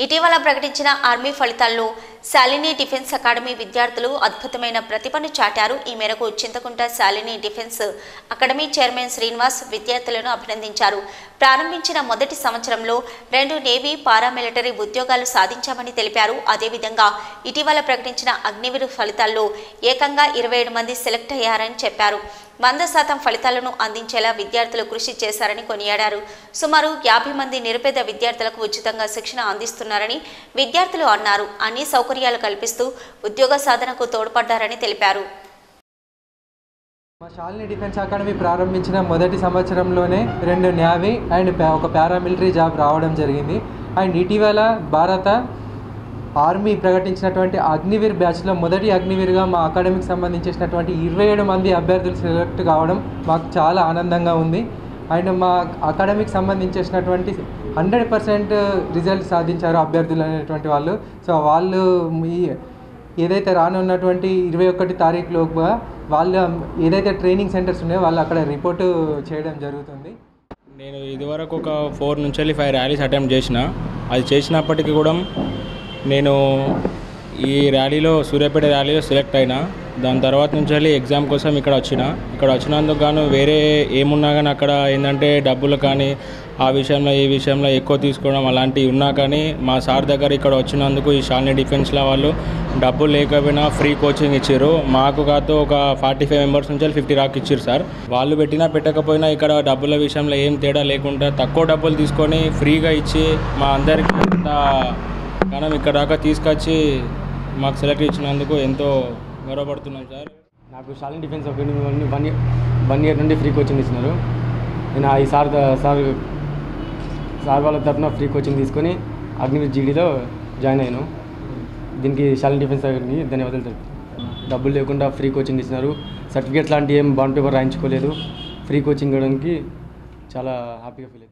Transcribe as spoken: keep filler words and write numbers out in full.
ఇటీవల ప్రకటించిన ఆర్మీ ఫలితాల్లో శాలిని డిఫెన్స్ అకాడమీ విద్యార్థులు అద్భుతమైన ప్రతిభను చాటారు. ఈ మేరకు Chinthakunta Shalini defence academy chairman Srinivas విద్యార్థులను అభినందించారు. ప్రారంభించిన మొదటి సంవత్సరంలో రెండు నేవీ పారామిలిటరీ ఉద్యోగాలు సాధించామని తెలిపారు. అదేవిధంగా ఇటీవల ప్రకటించిన అగ్నివీర్ ఫలితాల్లో ఏకంగా ఇరవై ఏడు మంది సెలెక్ట్ అయ్యారని చెప్పారు. వంద శాతం ఫలితాలను అందించేలా విద్యార్థులు కృషి చేశారని కొనియాడారు. సుమారు యాభై మంది నిరుపేద విద్యార్థులకు ఉచితంగా శిక్షణ అందిస్తున్నారని విద్యార్థులు అన్నారు. అన్ని సౌకర్యాలు కల్పిస్తూ ఉద్యోగ సాధనకు తోడ్పడ్డారని తెలిపారు. మా శాలిని డిఫెన్స్ అకాడమీ ప్రారంభించిన మొదటి సంవత్సరంలోనే రెండు నేవీ అండ్ ఒక పారామిలిటరీ జాబ్ రావడం జరిగింది. అండ్ ఇటీవల భారత ఆర్మీ ప్రకటించినటువంటి అగ్నివీర్ బ్యాచ్లో మొదటి అగ్నివీర్గా మా అకాడమీకి సంబంధించినటువంటి ఇరవై ఏడు మంది అభ్యర్థులు సెలెక్ట్ కావడం మాకు చాలా ఆనందంగా ఉంది. అండ్ మా అకాడమీకి సంబంధించినటువంటి హండ్రెడ్ పర్సెంట్ రిజల్ట్ సాధించారు అభ్యర్థులు అనేటువంటి వాళ్ళు. సో వాళ్ళు ఈ ఏదైతే రానున్నటువంటి ఇరవై ఒకటి తారీఖులోగా వాళ్ళు ఏదైతే ట్రైనింగ్ సెంటర్స్ ఉన్నాయో వాళ్ళు అక్కడ రిపోర్టు చేయడం జరుగుతుంది. నేను ఇదివరకు ఒక ఫోర్ నుంచి వెళ్ళి ఫైవ్ ర్యాలీస్ అటెంప్ట్ చేసిన. అది చేసినప్పటికీ కూడా నేను ఈ ర్యాలీలో సూర్యాపేట ర్యాలీలో సెలెక్ట్ అయినా. దాని తర్వాత నుంచి వెళ్ళి ఎగ్జామ్ కోసం ఇక్కడ వచ్చిన ఇక్కడ వచ్చినందుకు గాను వేరే ఏమున్నా కానీ అక్కడ ఏంటంటే డబ్బులు కానీ ఆ విషయంలో ఈ విషయంలో ఎక్కువ తీసుకోవడం అలాంటివి ఉన్నా కానీ మా సార్ దగ్గర ఇక్కడ వచ్చినందుకు ఈ శాలిని డిఫెన్స్లో వాళ్ళు డబ్బులు లేకపోయినా ఫ్రీ కోచింగ్ ఇచ్చారు. మాకు కాదు ఒక ఫార్టీ ఫైవ్ మెంబర్స్ నుంచి ఫిఫ్టీ రాక్ ఇచ్చారు సార్. వాళ్ళు పెట్టినా పెట్టకపోయినా ఇక్కడ డబ్బుల విషయంలో ఏం తేడా లేకుండా తక్కువ డబ్బులు తీసుకొని ఫ్రీగా ఇచ్చి మా అందరికీ ఇంత మనం ఇక్కడ దాకా తీసుకొచ్చి మాకు సెలెక్ట్ ఇచ్చినందుకు ఎంతో గౌరవపడుతున్నాం సార్. నాకు Shalini defence academy one year one year నుండి ఫ్రీ కోచింగ్ ఇస్తున్నారు. నేను ఈ సార్ సార్ సార్ వాళ్ళ తరఫున ఫ్రీ కోచింగ్ తీసుకొని అగ్నివీర్ జీడీలో జాయిన్ అయ్యాను. దీనికి శాలిని డిఫెన్స్ అకాడమీ ధన్యవాదాలు తెలుపుతున్నాను. డబ్బులు లేకుండా ఫ్రీ కోచింగ్ ఇస్తున్నారు. సర్టిఫికేట్స్ లాంటి ఏం బాండ్ పేపర్ రాయించుకోలేదు. ఫ్రీ కోచింగ్ ఇవ్వడానికి చాలా హ్యాపీగా ఫీల్ అవుతుంది.